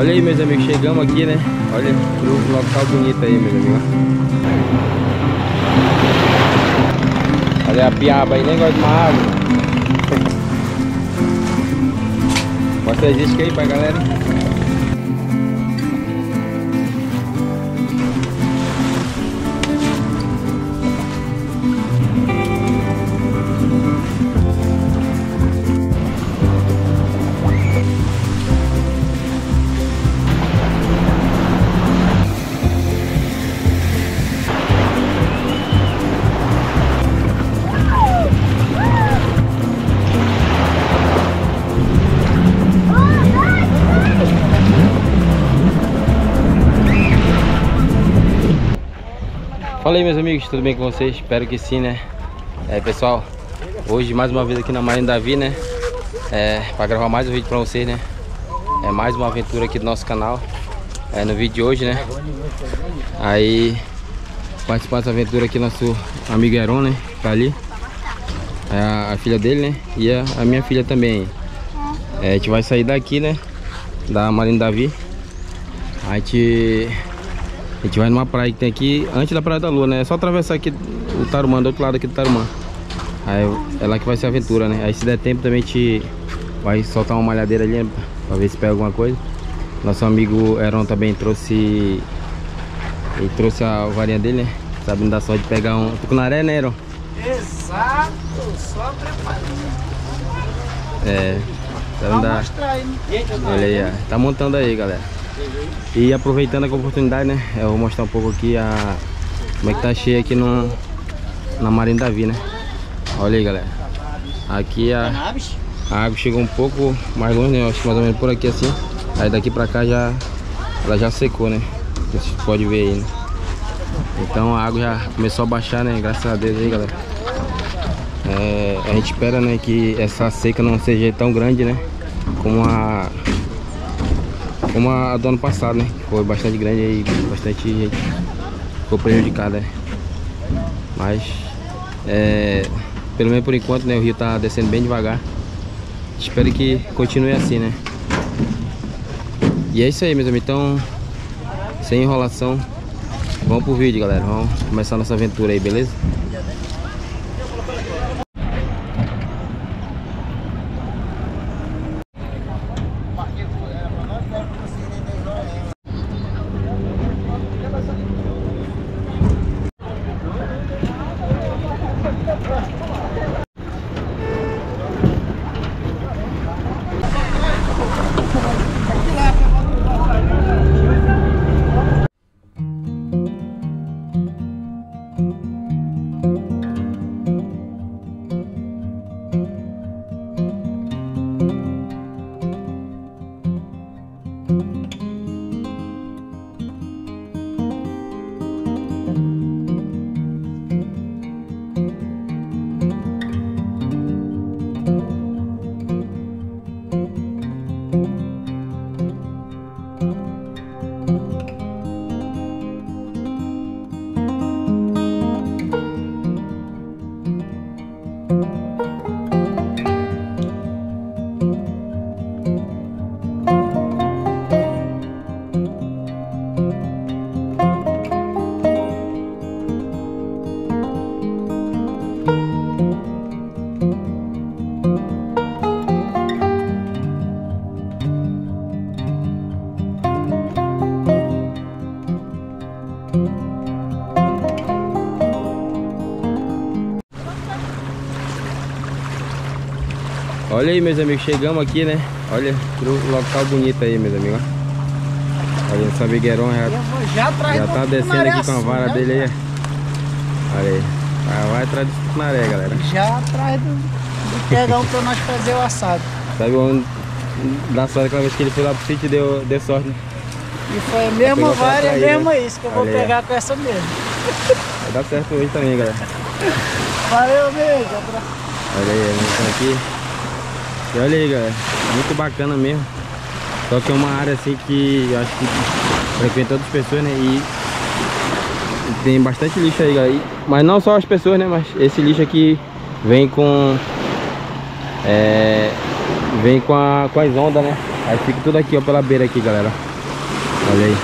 Olha aí, meus amigos, chegamos aqui, né? Olha o local bonito aí, meus amigos. Olha a piaba aí, nem gosta de uma água. Mostra as iscas aí pra galera. Fala aí, meus amigos, tudo bem com vocês? Espero que sim, né? Pessoal, hoje mais uma vez aqui na Marinha Davi, né? Pra gravar mais um vídeo pra vocês, né? Mais uma aventura aqui do nosso canal. No vídeo de hoje, né? Aí, participar dessa aventura aqui, nosso amigo Heron, né? Tá ali. A filha dele, né? E a minha filha também. A gente vai sair daqui, né? Da Marinha Davi. A gente vai numa praia que tem aqui, antes da Praia da Lua, né? É só atravessar aqui o Tarumã, do outro lado aqui do Tarumã. Aí é lá que vai ser a aventura, né? Aí se der tempo também a gente vai soltar uma malhadeira ali, né? Pra ver se pega alguma coisa. Nosso amigo Heron também trouxe... Ele trouxe a varinha dele, né? Sabe, não dá sorte de pegar um tucunaré, né, Heron? Exato, só preparando. Tá dá... Olha aí, ó. Tá montando aí, galera. E aproveitando a oportunidade, né? Eu vou mostrar um pouco aqui como é que tá cheio aqui na Marinha Davi, né? Olha aí, galera. Aqui a água chegou um pouco mais longe, né? Acho que mais ou menos por aqui assim. Aí daqui pra cá ela já secou, né? Vocês podem ver aí, né? Então a água já começou a baixar, né? Graças a Deus aí, galera. A gente espera, né, que essa seca não seja tão grande, né? Como a do ano passado, né? Foi bastante grande e bastante gente ficou prejudicada, né? Mas pelo menos por enquanto, né, o rio tá descendo bem devagar. Espero que continue assim, né? E é isso aí, meus amigos. Então, sem enrolação, vamos pro vídeo, galera. Vamos começar nossa aventura aí, beleza? Olha aí, meus amigos, chegamos aqui, né? Olha o local bonito aí, meus amigos. Olha, nosso amigo Heron já tá descendo aqui com a vara dele aí. Olha aí. Vai atrás do tucunaré, galera. Já atrás do pegão pra nós fazer o assado. Sabe onde dá sorte aquela vez que ele foi lá pro sítio e deu sorte, né? E foi a mesma vara e mesmo isso que eu vou pegar com essa mesmo. Vai dar certo hoje também, galera. Valeu, mesmo. Olha aí, a gente tá aqui. E olha aí, galera, muito bacana mesmo. Só que é uma área assim que eu acho que frequenta outras pessoas, né? E tem bastante lixo aí, galera. Mas não só as pessoas, né? Mas esse lixo aqui vem com as ondas, né? Aí fica tudo aqui, ó, pela beira aqui, galera. Olha aí.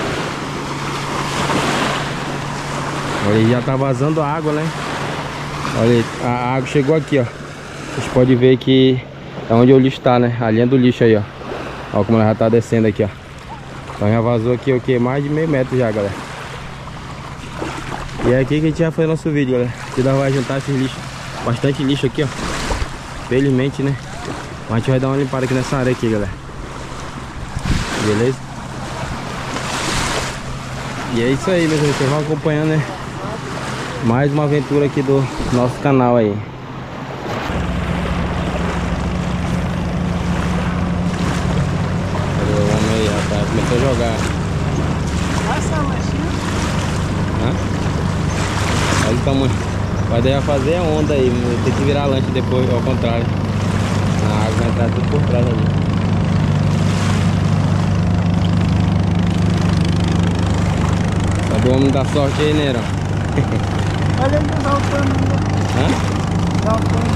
Olha aí, já tá vazando a água, né? Olha aí, a água chegou aqui, ó. Vocês podem ver que é onde o lixo tá, né? A linha do lixo aí, ó. Olha como ela já tá descendo aqui, ó. Então já vazou aqui o que? Mais de meio metro já, galera. E é aqui que a gente vai fazer nosso vídeo, galera. Aqui nós vamos juntar esses lixos. Bastante lixo aqui, ó. Felizmente, né? Mas a gente vai dar uma limpada aqui nessa área aqui, galera. Beleza? E é isso aí, meus amigos. Vocês vão acompanhando, né? Mais uma aventura aqui do nosso canal aí. Cadê o homem aí, rapaz? Começou a jogar. Essa lanchinha. Hã? Olha o tamanho. Vai daí fazer a onda aí. Tem que virar a lancha depois, ao contrário. A água vai entrar tudo por trás ali. Sabe o homem da sorte aí, Neirão? Olha ele exaltando. Hã? Exaltando.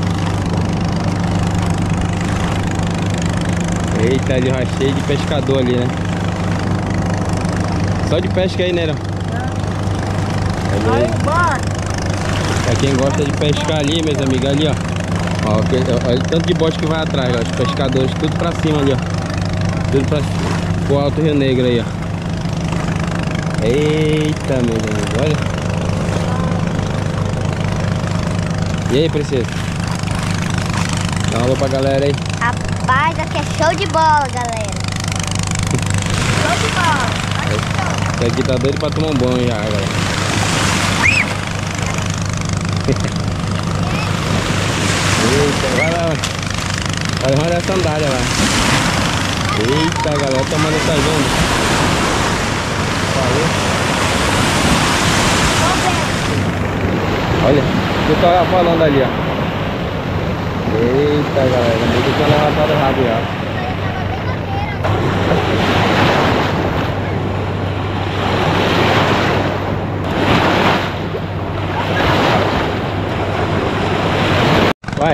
Eita, ele vai cheio de pescador ali, né? Só de pesca aí, Neirão. Aí, barco. Pra quem gosta de pescar ali, meus amigos, ali, ó. Olha o tanto de bote que vai atrás, ó. Os pescadores, tudo pra cima ali, ó. Tudo pra o Alto Rio Negro aí, ó. Eita, meus amigos, olha. E aí, princesa? Dá um alô pra galera aí. Rapaz, aqui é show de bola, galera. Show de bola. Esse aqui tá doido pra tomar um banho já, galera. Eita, vai lá, vai levar a sandália lá. Eita, galera, tomando essa onda. Falou. Olha, o que eu tava falando ali, ó. Eita, galera, não tem que levantar do rabo já. Vai.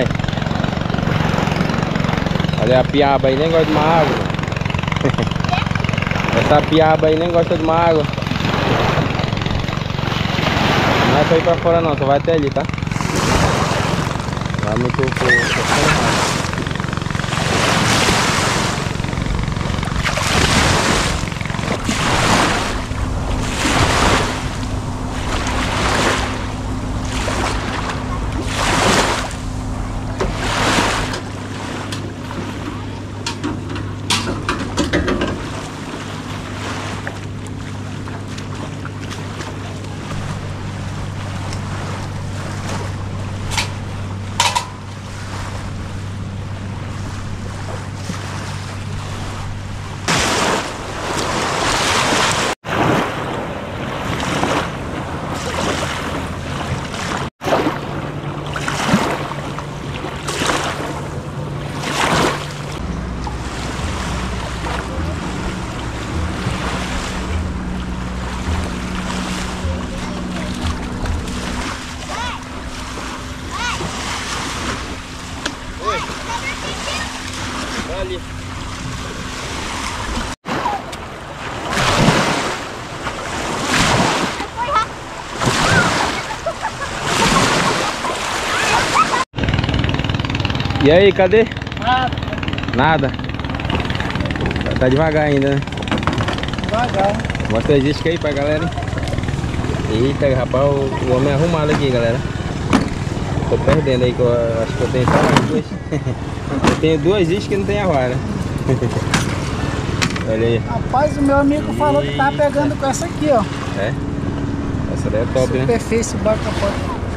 Olha a piaba aí, nem gosta de uma água. Essa piaba aí nem gosta de uma água. Não é pra ir pra fora não, só vai até ali, tá? Vai muito por ali. E aí, cadê? Nada. Nada. Tá devagar ainda, né? Devagar. Mostra a isca aí pra galera, hein? Eita, rapaz, o homem é arrumado aqui, galera. Tô perdendo aí, que eu acho que eu tenho só mais duas. Eu tenho duas iscas que não tem arruar, né? Olha aí. Rapaz, o meu amigo falou que tá pegando com essa aqui, ó. É? Essa daí é top, né? Superfície bacana.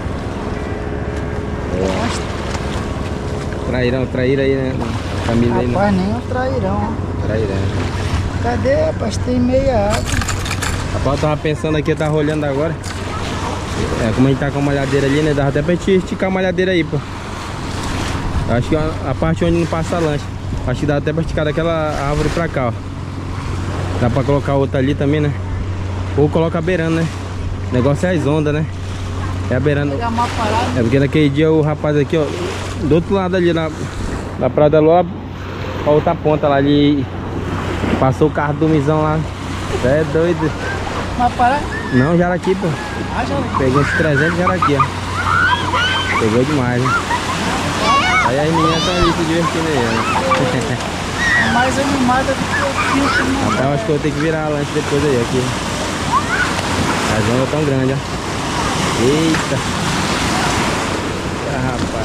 Traíra aí, né? Família aí, né? Rapaz, nem um trairão, ó. Traíra. Cadê, rapaz? Tem meia água. Rapaz, eu tava pensando aqui, eu tava olhando agora. É, como a gente tá com a malhadeira ali, né? Dava até pra gente esticar a malhadeira aí, pô. Eu acho que a parte onde não passa a lancha. Acho que dá até pra esticar daquela árvore pra cá, ó. Dá pra colocar outra ali também, né? Ou coloca a beirando, né? O negócio é as ondas, né? É a beirando. Pegar uma parada. É porque naquele dia o rapaz aqui, ó, do outro lado ali, na Praia da Lua, a outra ponta lá ali, passou o carro do Mizão lá, Você é doido. Mas para. Não, jaraqui, pô. Ah, já. Peguei uns 300 jaraqui, ó. Pegou demais, né? Aí as meninas estão ali se divertindo aí, né? É mais animada do que o filtro, né? Rapaz, eu acho que eu vou ter que virar a lanche depois aí, aqui. As ondas tão grandes, ó. Eita. Ah, rapaz.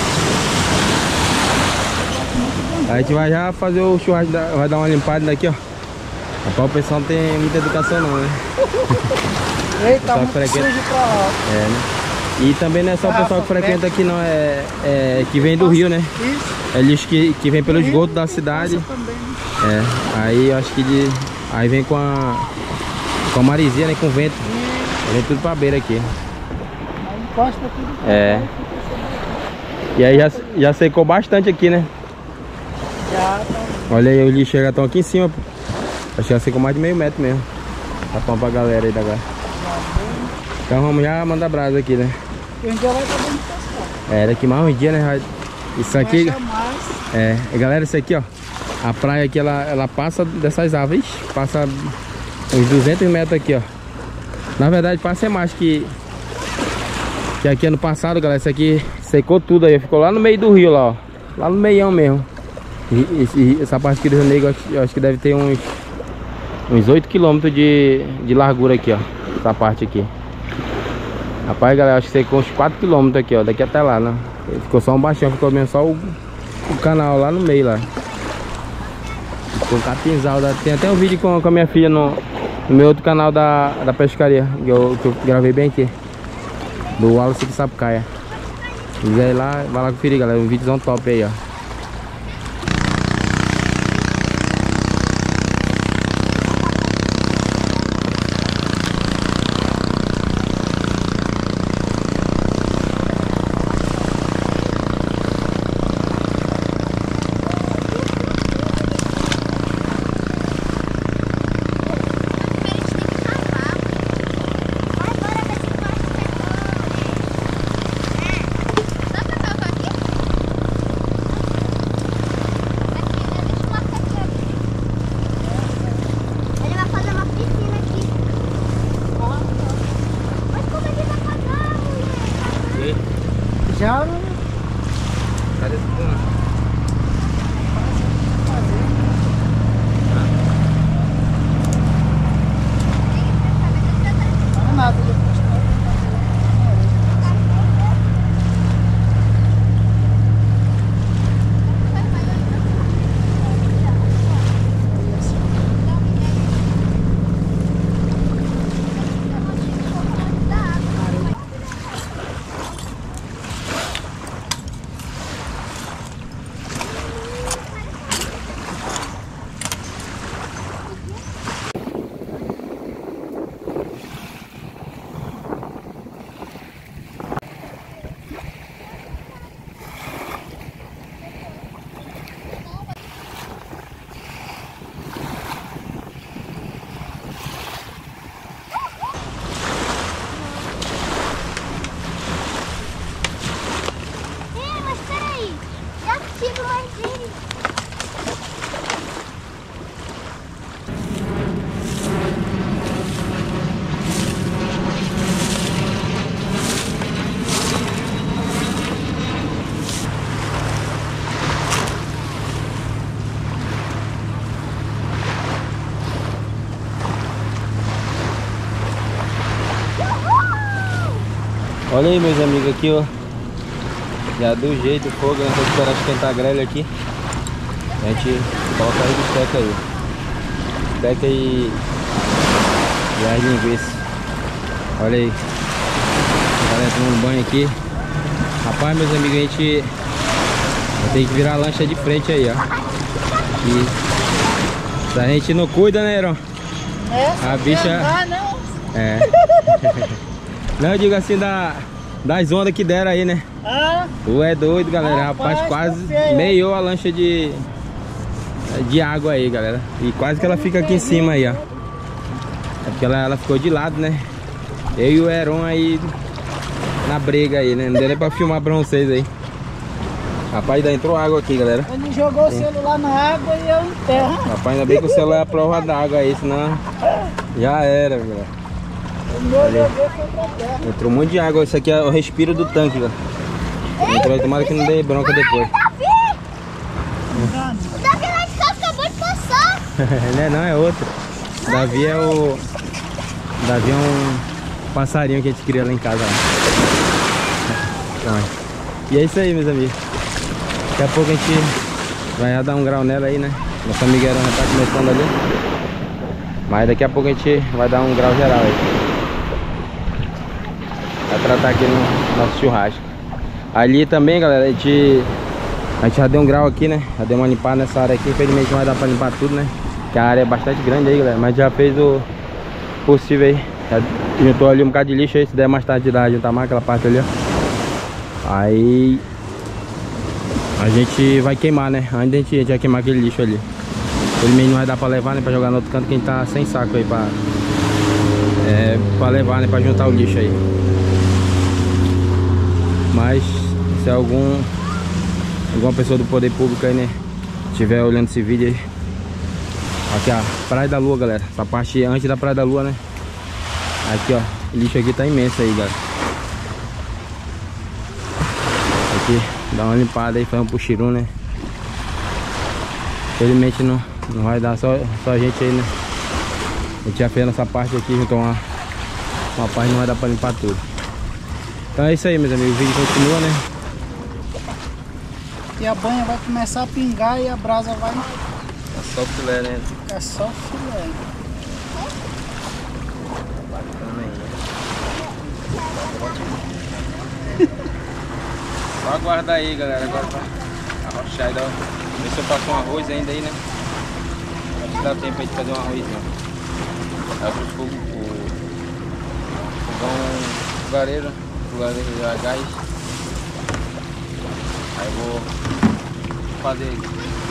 A gente vai já fazer o churrasco, vai dar uma limpada daqui, ó. Rapaz, o pessoal não tem muita educação não, né? Eita, muito sujo pra lá. É, né? E também não é só o pessoal que frequenta aqui não, é que vem do rio, né? Isso. É lixo que vem pelo esgoto da cidade. Também. É, aí eu acho que aí vem com a maresia, né? Com o vento. Vem tudo pra beira aqui. Aí encosta tudo. É. E aí já secou bastante aqui, né? Já tá. Olha aí, os lixos já estão aqui em cima, pô. Acho que já secou mais de meio metro mesmo. Tá bom pra galera aí da agora. Então vamos já mandar brasa aqui, né? E um dia vai estar bem pescar. É, daqui mais um dia, né? Isso aqui. Mais. Galera, isso aqui, ó. A praia aqui, ela passa dessas árvores. Passa uns 200 metros aqui, ó. Na verdade, passa mais que aqui ano passado, galera. Isso aqui secou tudo aí. Ficou lá no meio do rio, lá, ó. Lá no meião mesmo. E essa parte aqui do Rio Negro, eu acho que deve ter uns 8 km de largura aqui, ó. Essa parte aqui. Rapaz, galera, acho que secou uns 4 km aqui, ó. Daqui até lá, né? Ficou só um baixão, ficou mesmo só o canal lá no meio, lá. Ficou capinzal. Tem até um vídeo com a minha filha no meu outro canal da pescaria, que eu gravei bem aqui. Do Wallace de Sapucaia. Se quiser ir lá, vai lá conferir, galera. Um vídeozão top aí, ó. Já. Cadê esse pano? Não é nada. Olha aí, meus amigos, aqui, ó. Já deu jeito o fogo, né? Vou esperar esquentar a grelha aqui. A gente coloca aí o bisteca aí. Bisteca e as linguiças. Olha aí. Galera tomando banho aqui. Rapaz, meus amigos, a gente tem que virar a lancha de frente aí, ó. E se a gente não cuida, né, Heron? A bicha... É. Não, eu digo assim das ondas que deram aí, né? Ah, Tu é doido, galera. Rapaz, quase meiou a lancha de água aí, galera. E quase que ela fica aqui em cima aí, ó. É porque ela ficou de lado, né? Eu e o Heron aí na briga aí, né? Não deu nem pra filmar pra vocês aí. Rapaz, ainda entrou água aqui, galera. Ele jogou o celular na água e eu em terra. Rapaz, ainda bem que o celular é a prova d'água aí, senão já era, galera. O meu joguei foi pra terra. Entrou um monte de água, isso aqui é o respiro do tanque, galera. Entrou aí, tomara que não dê bronca depois. O Davi lá de casa acabou de passar. Não, é outro. Davi é o... Davi é um passarinho que a gente cria lá em casa. Ó. E é isso aí, meus amigos. Daqui a pouco a gente vai dar um grau nela aí, né? Nossa amigueira já tá começando ali. Mas daqui a pouco a gente vai dar um grau geral aí. Vai tratar aqui no nosso churrasco. Ali também, galera, a gente já deu um grau aqui, né? Já deu uma limpada nessa área aqui. Infelizmente não vai dar pra limpar tudo, né? Porque a área é bastante grande aí, galera. Mas já fez o possível aí. Já juntou ali um bocado de lixo aí. Se der mais tarde de juntar mais aquela parte ali, ó. Aí a gente vai queimar, né? Antes a gente vai queimar aquele lixo ali. Infelizmente não vai dar pra levar, né? Pra jogar no outro canto, que a gente tá sem saco aí pra levar, né? Pra juntar o lixo aí. Mas se alguma pessoa do poder público aí, né, estiver olhando esse vídeo aí. Aqui, ó, Praia da Lua, galera. Essa parte antes da Praia da Lua, né? Aqui, ó, o lixo aqui tá imenso aí, galera. Aqui, dá uma limpada aí, faz um puxirum, né? Infelizmente não vai dar só a gente aí, né? A gente já fez nessa parte aqui, juntou uma parte, não vai dar pra limpar tudo. Então é isso aí, meus amigos, o vídeo continua, né? E a banha vai começar a pingar e a brasa vai... É só o filé, né? É só filé. Só aguardar aí, galera, agora pra arrochar e ver se eu faço um arroz ainda aí, né? Acho que dá tempo aí de fazer um arrozinho. Aí eu pus o fogão fogareiro a gás. Aí eu vou fazer aqui.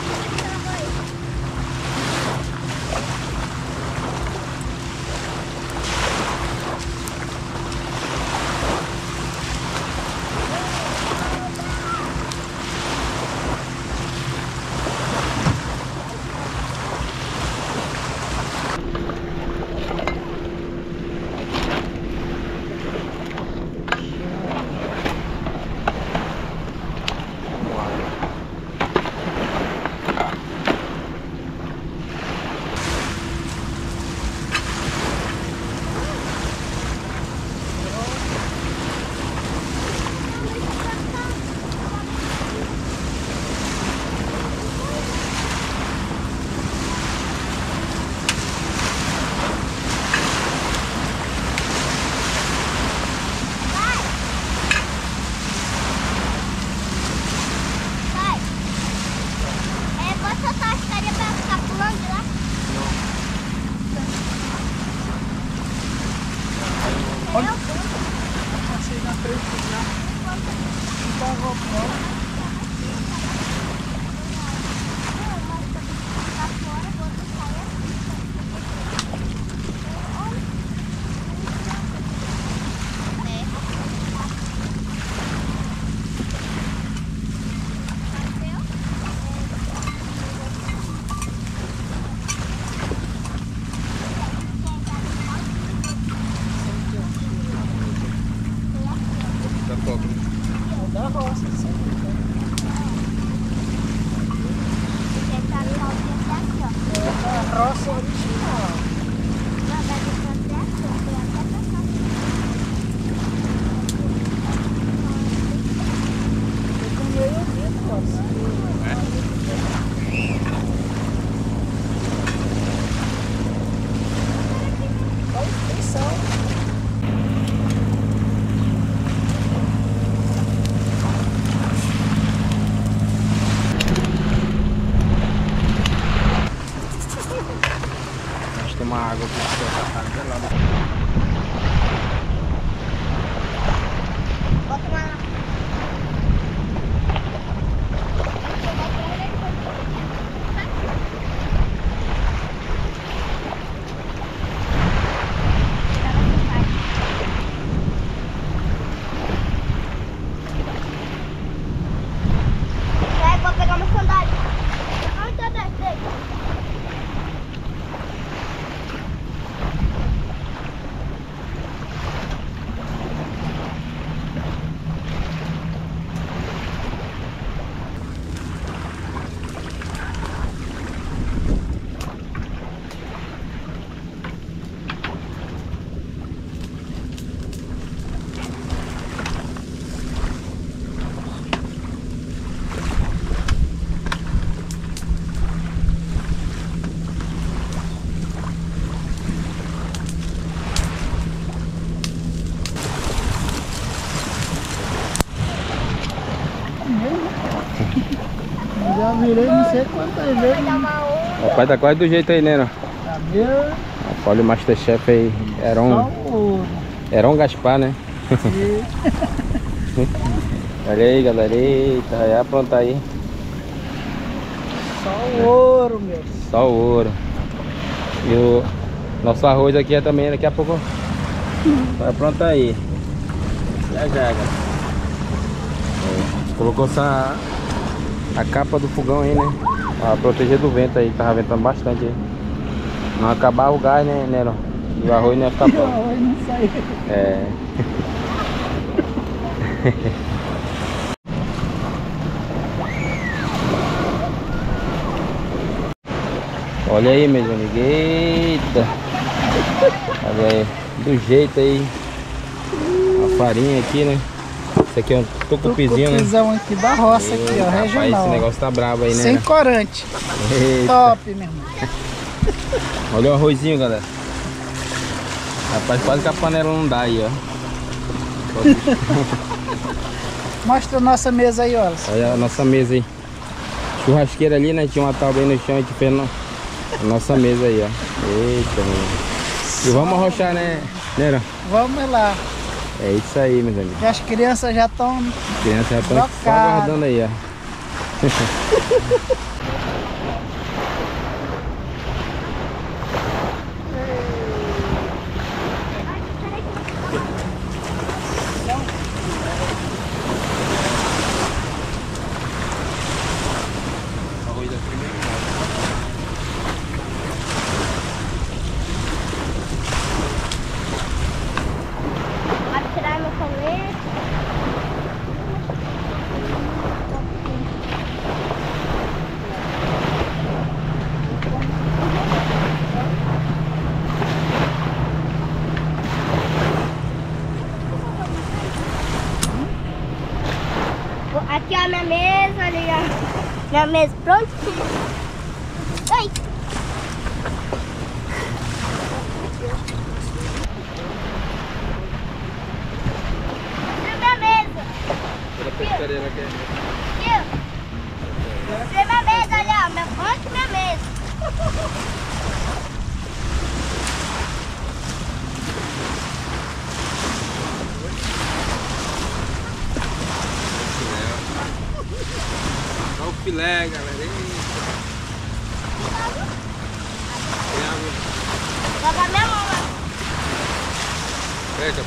Passei na frente já. Não tava pronto. Da roça, sim. É a roça original. Eu comi ali, roça. Olha a inscrição. mesmo. Já virei não sei quantas vezes. O pai tá quase do jeito aí, né? Tá meu. Olha o Masterchef aí, Só o ouro. Heron Gaspar, né? E Olha aí, galera. Eita, vai aprontar aí. só o ouro, meu. Só o ouro. E o nosso arroz aqui é também, daqui a pouco vai aprontar aí. Já, galera. Colocou essa a capa do fogão aí, né? Pra proteger do vento aí, que tava ventando bastante aí. Não acabava o gás, né, Nero? E o arroz não ia ficar O pronto. arroz não saiu. É. Olha aí, meus amigos. Eita. Olha aí. Do jeito aí. A farinha aqui, né? Esse aqui é um tucupizinho, né? Tucupizão aqui da roça, aqui, ó, Rapaz, regional. esse negócio tá brabo aí, né? Sem corante. Eita. Top, meu irmão. Olha o arrozinho, galera. Rapaz, quase que a panela não dá aí, ó. Mostra a nossa mesa aí, olha. Olha a nossa mesa aí. Churrasqueira ali, né? Tinha uma tábua aí no chão, a gente fez a nossa mesa aí, ó. Eita, mano. E vamos arrochar, né, Nero? Vamos lá. É isso aí, meus amigos. Que as crianças já estão... As crianças já estão só Trocado. aguardando aí, ó. Pode tirar meu colete. Aqui, ó, minha mesa, ali, ó. Minha mesa prontinha. Ai. Tira minha mesa. Tira minha mesa, olha, ó. Minha mesa. Olha o filé, galera. Lava minha mão lá. Pega.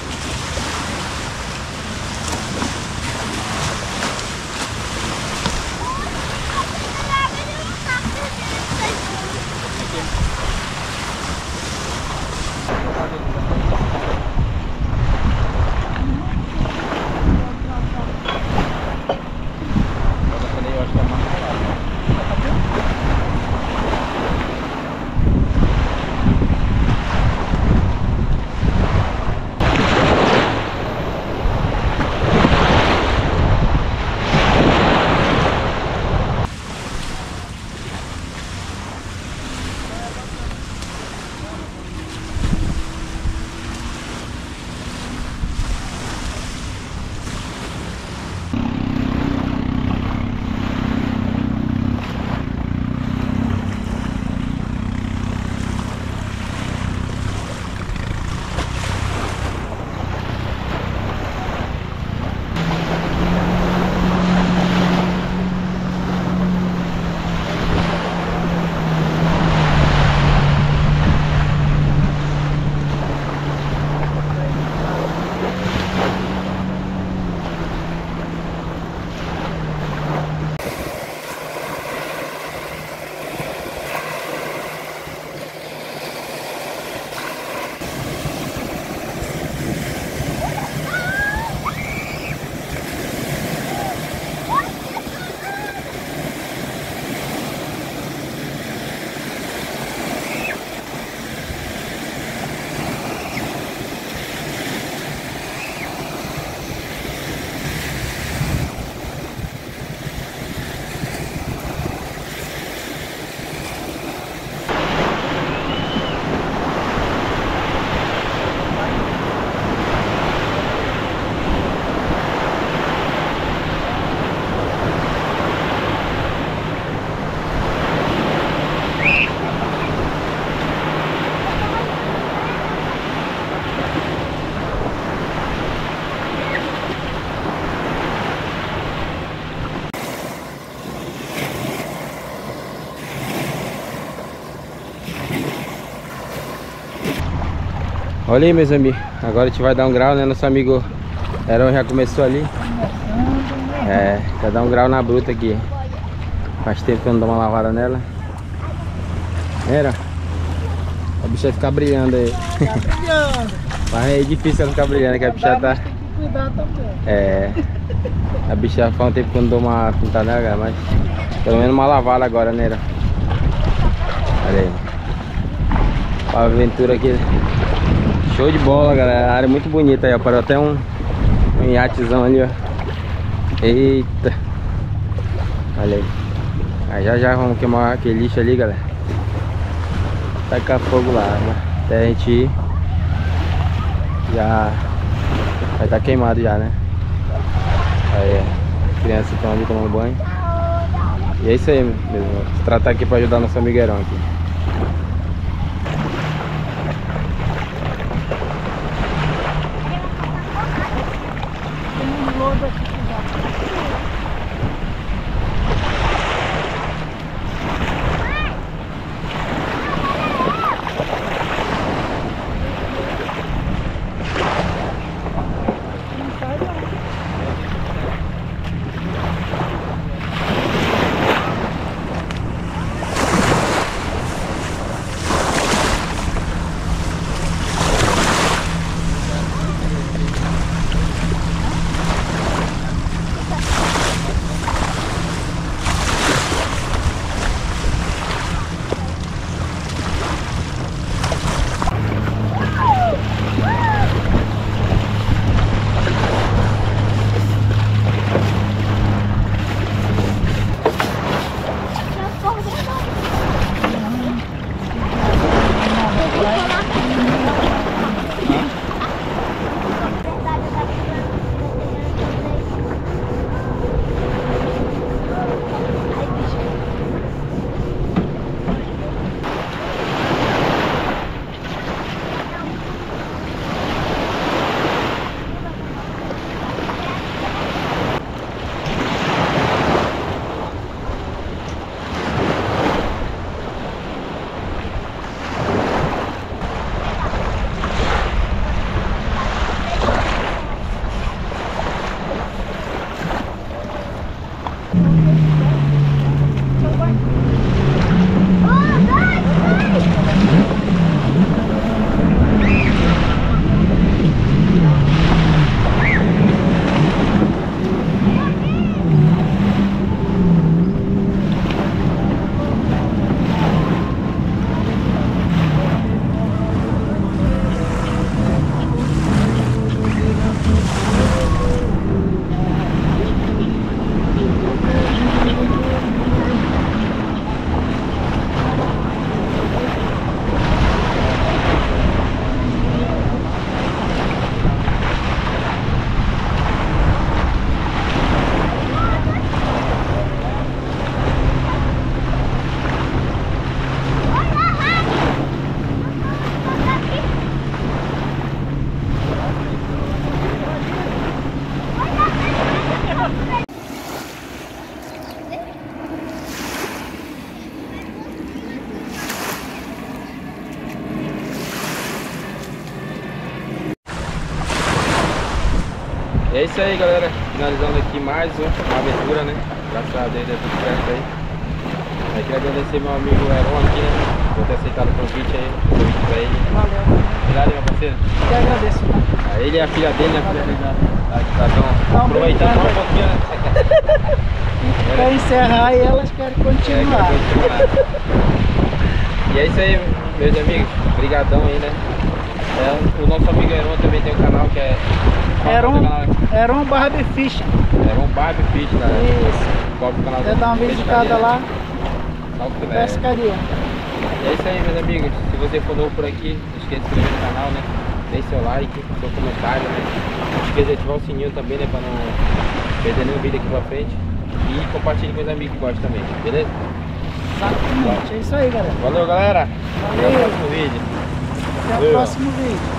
Eu acho que é mais barato. Olha aí, meus amigos. Agora a gente vai dar um grau, né? Nosso amigo Heron já começou ali. É, vai dar um grau na bruta aqui. Faz tempo que eu não dou uma lavada nela. Era. A bicha vai ficar brilhando aí. Tá brilhando. Mas é difícil ela ficar brilhando, que a bicha tá... Tem que cuidar também. É. A bicha faz um tempo que eu não dou uma pintada nela, galera, mas pelo menos uma lavada agora, né? Era. Olha aí. Olha a aventura aqui. Show de bola, galera. A área é muito bonita aí, ó. Parou até um iatezão ali, ó. Eita. Olha aí. Aí já vamos queimar aquele lixo ali, galera. Tacar fogo lá, né? Até a gente ir. Já vai estar queimado já, né? Aí, as crianças estão ali tomando banho. E é isso aí mesmo. Vou tratar aqui para ajudar nosso amigueirão aqui. Tem um lodo aqui que já. É isso aí, galera, finalizando aqui mais uma aventura, né? Graças a Deus deu tudo certo aí. Eu queria agradecer meu amigo Heron aqui, né? Por ter aceitado o convite aí, pra ele. Valeu. Obrigado, meu parceiro. Eu que agradeço. A ele e a filha dele, né? A filha dele tá Não, aproveitando só um pouquinho, né? Pra encerrar e elas querem continuar. E é isso aí, meus amigos. Obrigadão aí, né? O nosso amigo Heron também tem um canal que é... Era um Barbie Fish. Era um Barbie Fish, né? Isso. Qual que é o canal Quer dar uma visitada lá? Pescaria. E é isso aí, meus amigos. Se você for novo por aqui, não esqueça de se inscrever no canal, né? Deixe seu like, seu comentário, né? Não esqueça de ativar o sininho também, né? Pra não perder nenhum vídeo aqui pra frente. E compartilhe com os amigos que gostam também, beleza? Exatamente. É isso aí, galera. Valeu, galera. Valeu. Até o próximo vídeo. Até o próximo vídeo.